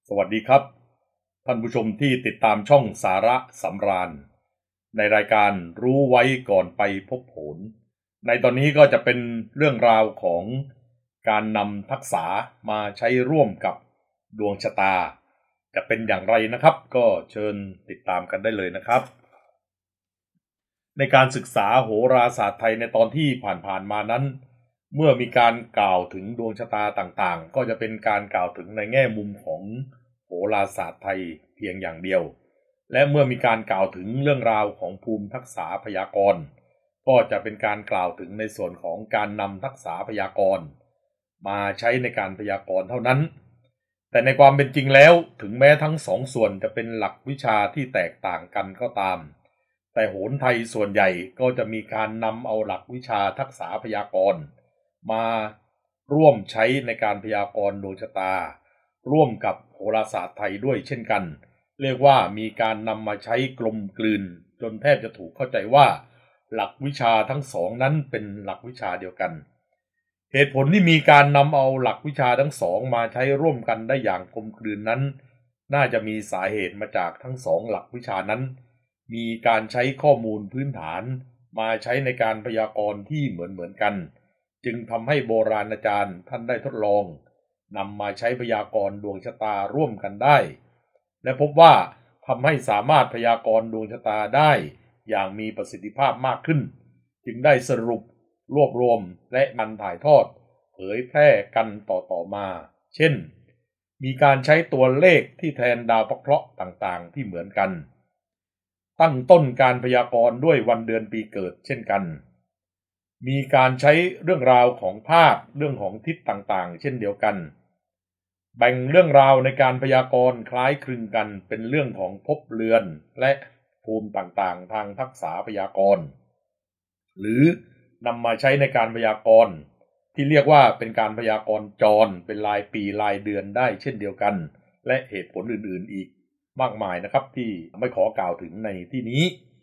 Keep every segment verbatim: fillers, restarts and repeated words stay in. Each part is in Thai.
สวัสดีครับท่านผู้ชมที่ติดตามช่องสาระสำราญในรายการรู้ไว้ก่อนไปพบผลในตอนนี้ก็จะเป็นเรื่องราวของการนำทักษะมาใช้ร่วมกับดวงชะตาจะเป็นอย่างไรนะครับก็เชิญติดตามกันได้เลยนะครับในการศึกษาโหราศาสตร์ไทยในตอนที่ผ่านๆมานั้นเมื่อมีการกล่าวถึงดวงชะตาต่างๆก็จะเป็นการกล่าวถึงในแง่มุมของโหราศาสตร์ไทยเพียงอย่างเดียวและเมื่อมีการกล่าวถึงเรื่องราวของภูมิทักษะพยากรณ์ก็จะเป็นการกล่าวถึงในส่วนของการนำทักษะพยากรณ์มาใช้ในการพยากรณ์เท่านั้นแต่ในความเป็นจริงแล้วถึงแม้ทั้งสองส่วนจะเป็นหลักวิชาที่แตกต่างกันก็ตามแต่โหราไทยส่วนใหญ่ก็จะมีการนำเอาหลักวิชาทักษะพยากรณ์มาร่วมใช้ในการพยากรณ์ดวงชะตาร่วมกับโหราศาสตร์ไทยด้วยเช่นกันเรียกว่ามีการนำมาใช้กลมกลืนจนแทบจะถูกเข้าใจว่าหลักวิชาทั้งสองนั้นเป็นหลักวิชาเดียวกันเหตุผลที่มีการนำเอาหลักวิชาทั้งสองมาใช้ร่วมกันได้อย่างกลมกลืนนั้นน่าจะมีสาเหตุมาจากทั้งสองหลักวิชานั้นมีการใช้ข้อมูลพื้นฐานมาใช้ในการพยากรณ์ที่เหมือนเหมือนกันจึงทำให้โบราณอาจารย์ท่านได้ทดลองนำมาใช้พยากรณ์ดวงชะตาร่วมกันได้และพบว่าทำให้สามารถพยากรณ์ดวงชะตาได้อย่างมีประสิทธิภาพมากขึ้นจึงได้สรุปรวบรวมและมันถ่ายทอดเผยแพร่กันต่อๆมาเช่นมีการใช้ตัวเลขที่แทนดาวเคราะห์ต่างๆที่เหมือนกันตั้งต้นการพยากรณ์ด้วยวันเดือนปีเกิดเช่นกันมีการใช้เรื่องราวของธาตุเรื่องของทิศต่างๆเช่นเดียวกันแบ่งเรื่องราวในการพยากรณ์คล้ายคลึงกันเป็นเรื่องของภพเรือนและภูมิต่างๆทางทักษะพยากรณ์หรือนำมาใช้ในการพยากรณ์ที่เรียกว่าเป็นการพยากรณ์จรเป็นรายปีรายเดือนได้เช่นเดียวกันและเหตุผลอื่นๆอีกมากมายนะครับที่ไม่ขอกล่าวถึงในที่นี้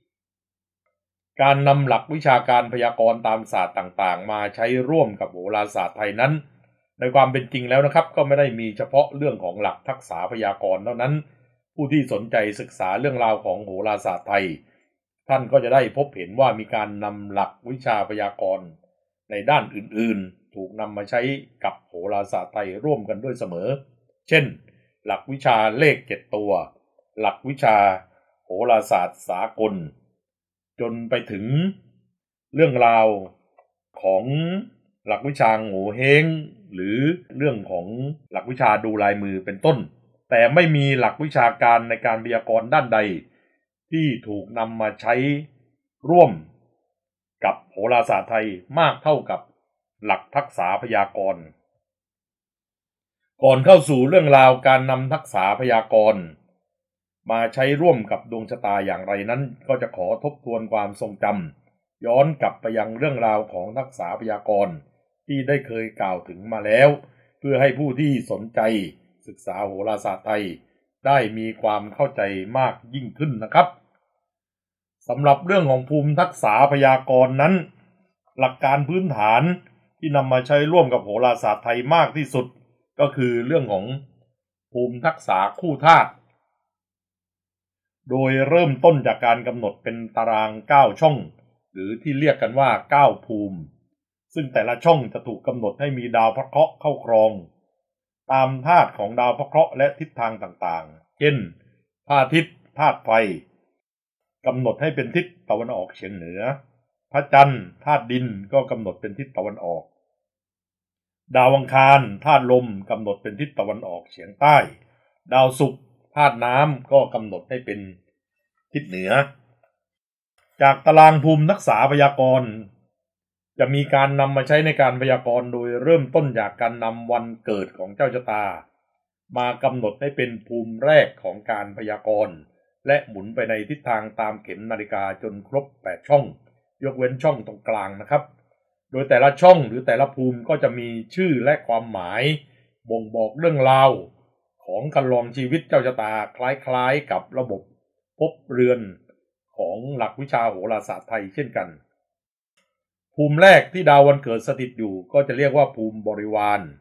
การนำหลักวิชาการพยากรณ์ตามศาสตร์ต่างๆมาใช้ร่วมกับโหราศาสตร์ไทยนั้นในความเป็นจริงแล้วนะครับก็ไม่ได้มีเฉพาะเรื่องของหลักทักษะพยากรณ์เท่านั้นผู้ที่สนใจศึกษาเรื่องราวของโหราศาสตร์ไทยท่านก็จะได้พบเห็นว่ามีการนำหลักวิชาพยากรณ์ในด้านอื่นๆถูกนำมาใช้กับโหราศาสตร์ไทยร่วมกันด้วยเสมอเช่นหลักวิชาเลขเจ็ดตัวหลักวิชาโหราศาสตร์สากลจนไปถึงเรื่องราวของหลักวิชาโง่เฮงหรือเรื่องของหลักวิชาดูลายมือเป็นต้นแต่ไม่มีหลักวิชาการในการพยากรณ์ด้านใดที่ถูกนำมาใช้ร่วมกับโหราศาสตร์ไทยมากเท่ากับหลักทักษะพยากรณ์ก่อนเข้าสู่เรื่องราวการนำทักษะพยากรณ์มาใช้ร่วมกับดวงชะตาอย่างไรนั้นก็จะขอทบทวนความทรงจำย้อนกลับไปยังเรื่องราวของทักษะพยากรณ์ที่ได้เคยกล่าวถึงมาแล้วเพื่อให้ผู้ที่สนใจศึกษาโหราศาสตร์ไทยได้มีความเข้าใจมากยิ่งขึ้นนะครับสำหรับเรื่องของภูมิทักษะพยากรณ์นั้นหลักการพื้นฐานที่นำมาใช้ร่วมกับโหราศาสตร์ไทยมากที่สุดก็คือเรื่องของภูมิทักษะคู่ธาตุโดยเริ่มต้นจากการกำหนดเป็นตารางเก้าช่องหรือที่เรียกกันว่าเก้าภูมิซึ่งแต่ละช่องจะถูกกำหนดให้มีดาวพระเคราะห์เข้าครองตามธาตุของดาวพระเคราะห์และทิศทางต่างๆเช่นพระอาทิตย์ธาตุไฟกำหนดให้เป็นทิศตะวันออกเฉียงเหนือพระจันทร์ธาตุดินก็กำหนดเป็นทิศตะวันออกดาวอังคารธาตุลมกำหนดเป็นทิศตะวันออกเฉียงใต้ดาวศุกร์ธาตุน้ำก็กำหนดให้เป็นทิศเหนือจากตารางภูมิทักษะพยากรณ์จะมีการนำมาใช้ในการพยากรณ์โดยเริ่มต้นจากการนำวันเกิดของเจ้าชะตามากำหนดให้เป็นภูมิแรกของการพยากรณ์และหมุนไปในทิศทางตามเข็มนาฬิกาจนครบแปดช่องยกเว้นช่องตรงกลางนะครับโดยแต่ละช่องหรือแต่ละภูมิก็จะมีชื่อและความหมายบ่งบอกเรื่องราวของการลองชีวิตเจ้าชะตาคล้ายๆกับระบบภพเรือนของหลักวิชาโหราศาสตร์ไทยเช่นกันภูมิแรกที่ดาววันเกิดสถิตอยู่ก็จะเรียกว่าภูมิบริวาร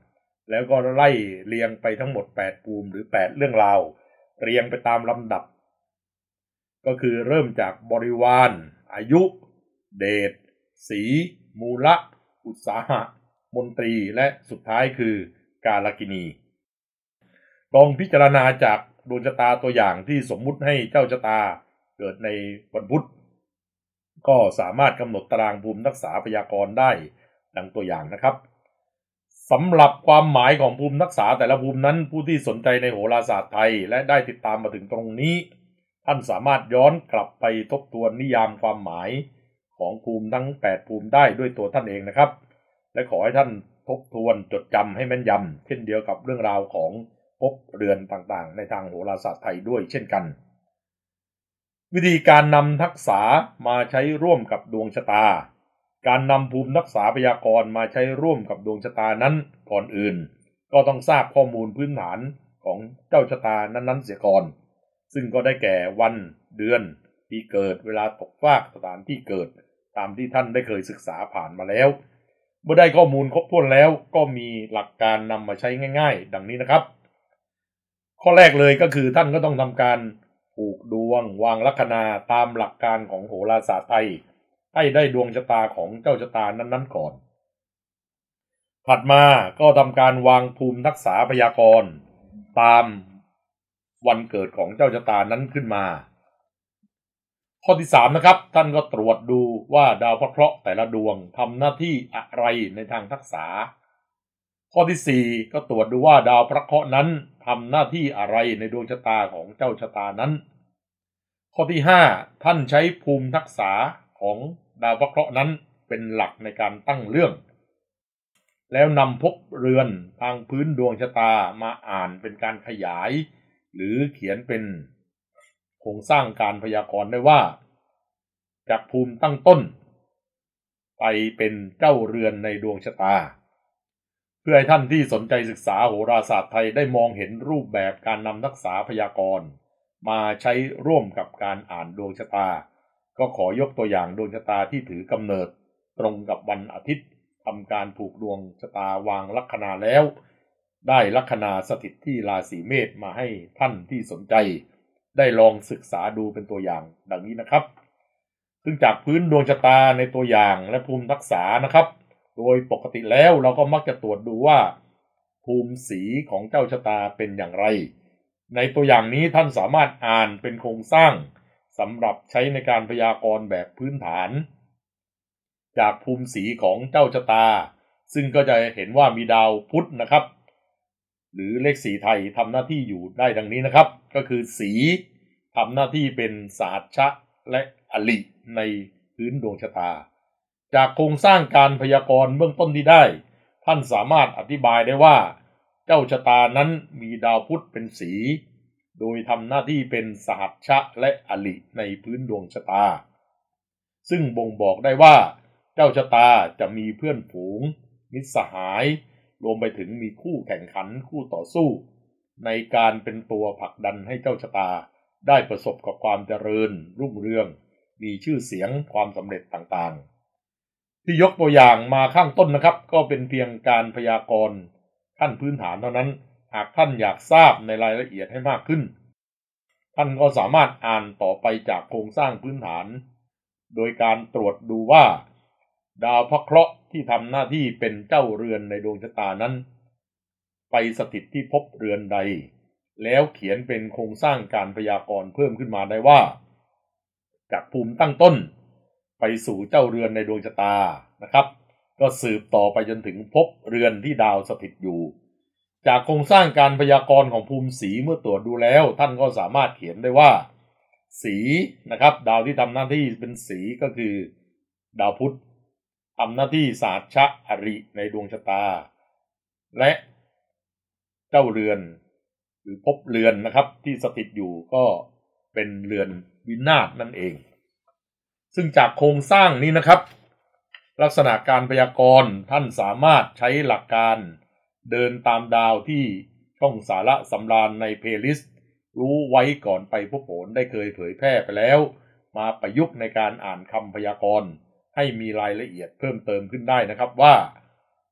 แล้วก็ไล่เรียงไปทั้งหมดแปดภูมิหรือแปดเรื่องราวเรียงไปตามลำดับก็คือเริ่มจากบริวารอายุเดชสีมูละอุตสาหะมนตรีและสุดท้ายคือกาลกินีลองพิจารณาจากดวงชะตาตัวอย่างที่สมมุติให้เจ้าชะตาเกิดในวันพุธก็สามารถกำหนดตารางภูมิทักษะพยากรณ์ได้ดังตัวอย่างนะครับสำหรับความหมายของภูมิทักษะแต่ละภูมินั้นผู้ที่สนใจในโหราศาสตร์ไทยและได้ติดตามมาถึงตรงนี้ท่านสามารถย้อนกลับไปทบทวนนิยามความหมายของภูมิทั้งแปดภูมิได้ด้วยตัวท่านเองนะครับและขอให้ท่านทบทวนจดจำให้แม่นยำเช่นเดียวกับเรื่องราวของภพเรือนต่างๆในทางโหราศาสตร์ไทยด้วยเช่นกันวิธีการนำทักษะมาใช้ร่วมกับดวงชะตาการนำภูมิทักษะพยากรณ์มาใช้ร่วมกับดวงชะตานั้นก่อนอื่นก็ต้องทราบข้อมูลพื้นฐานของเจ้าชะตานั้นๆเสียก่อนซึ่งก็ได้แก่วันเดือนปีเกิดเวลาตกฟากสถานที่เกิดตามที่ท่านได้เคยศึกษาผ่านมาแล้วเมื่อได้ข้อมูลครบถ้วนแล้วก็มีหลักการนำมาใช้ง่ายๆดังนี้นะครับข้อแรกเลยก็คือท่านก็ต้องทำการผูกดวงวางลัคนาตามหลักการของโหราศาสตร์ไทยให้ได้ดวงชะตาของเจ้าชะตานั้นๆก่อนถัดมาก็ทำการวางภูมิทักษะพยากรณ์ตามวันเกิดของเจ้าชะตานั้นขึ้นมาข้อที่สามนะครับท่านก็ตรวจดูว่าดาวพระเคราะห์แต่ละดวงทำหน้าที่อะไรในทางทักษะข้อที่สี่ก็ตรวจดูว่าดาวพระเคราะห์นั้นทำหน้าที่อะไรในดวงชะตาของเจ้าชะตานั้นข้อที่ห้าท่านใช้ภูมิทักษะของดาวพระเคราะห์นั้นเป็นหลักในการตั้งเรื่องแล้วนำภพเรือนทางพื้นดวงชะตามาอ่านเป็นการขยายหรือเขียนเป็นโครงสร้างการพยากรณ์ได้ว่าจากภูมิตั้งต้นไปเป็นเจ้าเรือนในดวงชะตาเพื่อให้ท่านที่สนใจศึกษาโหราศาสตร์ไทยได้มองเห็นรูปแบบการนำทักษะพยากรณ์มาใช้ร่วมกับการอ่านดวงชะตาก็ขอยกตัวอย่างดวงชะตาที่ถือกำเนิดตรงกับวันอาทิตย์ทำการผูกดวงชะตาวางลัคนาแล้วได้ลัคนาสถิตที่ราศีเมษมาให้ท่านที่สนใจได้ลองศึกษาดูเป็นตัวอย่างดังนี้นะครับซึ่งจากพื้นดวงชะตาในตัวอย่างและภูมิทักษะนะครับโดยปกติแล้วเราก็มักจะตรวจดูว่าภูมิสีของเจ้าชะตาเป็นอย่างไรในตัวอย่างนี้ท่านสามารถอ่านเป็นโครงสร้างสำหรับใช้ในการพยากรณ์แบบพื้นฐานจากภูมิสีของเจ้าชะตาซึ่งก็จะเห็นว่ามีดาวพุธนะครับหรือเลขสีไทยทำหน้าที่อยู่ได้ดังนี้นะครับก็คือสีทำหน้าที่เป็นสหัชชะและอลิในพื้นดวงชะตาจากโครงสร้างการพยากรณ์เบื้องต้นที่ได้ท่านสามารถอธิบายได้ว่าเจ้าชะตานั้นมีดาวพุธเป็นสีโดยทำหน้าที่เป็นสหัชชะและอลิในพื้นดวงชะตาซึ่งบ่งบอกได้ว่าเจ้าชะตาจะมีเพื่อนฝูงมิตรสหายรวมไปถึงมีคู่แข่งขันคู่ต่อสู้ในการเป็นตัวผลักดันให้เจ้าชะตาได้ประสบกับความเจริญรุ่งเรืองมีชื่อเสียงความสำเร็จต่างๆที่ยกตัวอย่างมาข้างต้นนะครับก็เป็นเพียงการพยากรณ์ขั้นพื้นฐานเท่านั้นหากท่านอยากทราบในรายละเอียดให้มากขึ้นท่านก็สามารถอ่านต่อไปจากโครงสร้างพื้นฐานโดยการตรวจดูว่าดาวพระเคราะห์ที่ทำหน้าที่เป็นเจ้าเรือนในดวงชะตานั้นไปสถิตที่ภพเรือนใดแล้วเขียนเป็นโครงสร้างการพยากรณ์เพิ่มขึ้นมาได้ว่าจากภูมิตั้งต้นไปสู่เจ้าเรือนในดวงชะตานะครับก็สืบต่อไปจนถึงภพเรือนที่ดาวสถิตอยู่จากโครงสร้างการพยากรณ์ของภูมิสีเมื่อตรวจดูแล้วท่านก็สามารถเขียนได้ว่าสีนะครับดาวที่ทำหน้าที่เป็นสีก็คือดาวพุธทำหน้าที่สหัชชะอริในดวงชะตาและเจ้าเรือนหรือภพเรือนนะครับที่สถิตอยู่ก็เป็นเรือนวินาศนั่นเองซึ่งจากโครงสร้างนี้นะครับลักษณะการพยากรณ์ท่านสามารถใช้หลักการเดินตามดาวที่ช่องสาระสำราญในเพลย์ลิสต์รู้ไว้ก่อนไปพบผลได้เคยเผยแพร่ไปแล้วมาประยุกต์ในการอ่านคำพยากรณ์ให้มีรายละเอียดเพิ่มเติมขึ้นได้นะครับว่า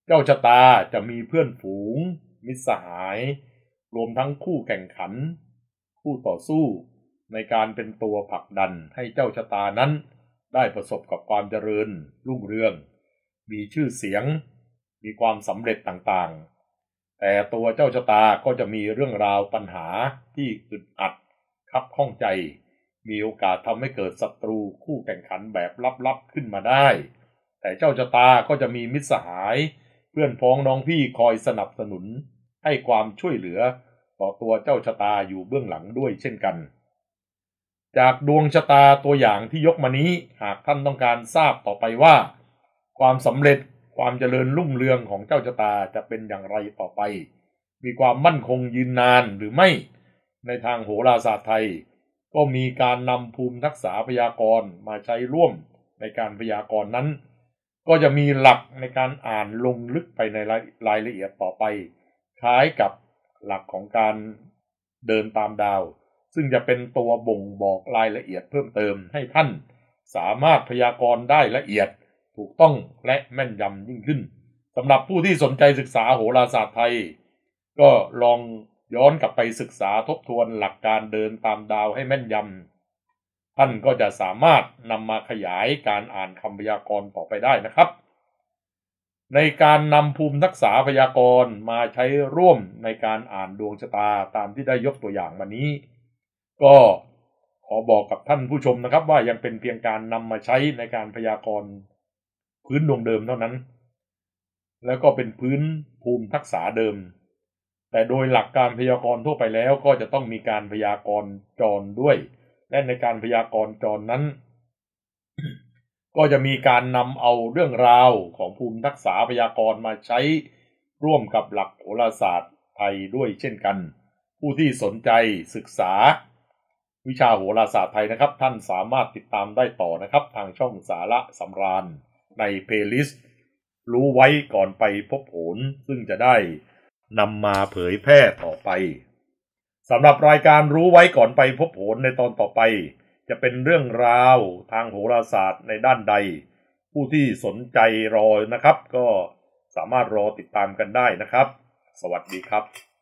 เจ้าชะตาจะมีเพื่อนฝูงมิตรสหายรวมทั้งคู่แข่งขันคู่ต่อสู้ในการเป็นตัวผลักดันให้เจ้าชะตานั้นได้ประสบกับความเจริญรุ่งเรืองมีชื่อเสียงมีความสำเร็จต่างๆแต่ตัวเจ้าชะตาก็จะมีเรื่องราวปัญหาที่อึดอัดคับข้องใจมีโอกาสทำให้เกิดศัตรูคู่แข่งขันแบบลับๆขึ้นมาได้แต่เจ้าชะตาก็จะมีมิตรสหายเพื่อนพ้องน้องพี่คอยสนับสนุนให้ความช่วยเหลือต่อตัวเจ้าชะตาอยู่เบื้องหลังด้วยเช่นกันจากดวงชะตาตัวอย่างที่ยกมานี้หากท่านต้องการทราบต่อไปว่าความสำเร็จความเจริญรุ่งเรืองของเจ้าชะตาจะเป็นอย่างไรต่อไปมีความมั่นคงยืนนานหรือไม่ในทางโหราศาสตร์ไทยก็มีการนำภูมิทักษะพยากรณ์มาใช้ร่วมในการพยากรณ์นั้นก็จะมีหลักในการอ่านลงลึกไปในรายละเอียดต่อไปคล้ายกับหลักของการเดินตามดาวซึ่งจะเป็นตัวบ่งบอกรายละเอียดเพิ่มเติมให้ท่านสามารถพยากรณ์ได้ละเอียดถูกต้องและแม่นยำยิ่งขึ้นสำหรับผู้ที่สนใจศึกษาโหราศาสตร์ไทยก็ลองย้อนกลับไปศึกษาทบทวนหลักการเดินตามดาวให้แม่นยำท่านก็จะสามารถนำมาขยายการอ่านคำพยากรณ์ต่อไปได้นะครับในการนำภูมิทักษะพยากรณ์มาใช้ร่วมในการอ่านดวงชะตาตามที่ได้ยกตัวอย่างมานี้ก็ขอบอกกับท่านผู้ชมนะครับว่ายังเป็นเพียงการนำมาใช้ในการพยากรณ์พื้นดวงเดิมเท่านั้นแล้วก็เป็นพื้นภูมิทักษะเดิมแต่โดยหลักการพยากรณ์ทั่วไปแล้วก็จะต้องมีการพยากรณ์จรด้วยและในการพยากรณ์จรนั้น ก็จะมีการนำเอาเรื่องราวของภูมิทักษะพยากรณ์มาใช้ร่วมกับหลักโหราศาสตร์ไทยด้วยเช่นกันผู้ที่สนใจศึกษาวิชาโหราศาสตร์ไทยนะครับท่านสามารถติดตามได้ต่อนะครับทางช่องสาระสำราญในเพลย์ลิสต์รู้ไว้ก่อนไปพบผลซึ่งจะได้นำมาเผยแพร่ต่อไปสำหรับรายการรู้ไว้ก่อนไปพบผลในตอนต่อไปจะเป็นเรื่องราวทางโหราศาสตร์ในด้านใดผู้ที่สนใจรอนะครับก็สามารถรอติดตามกันได้นะครับสวัสดีครับ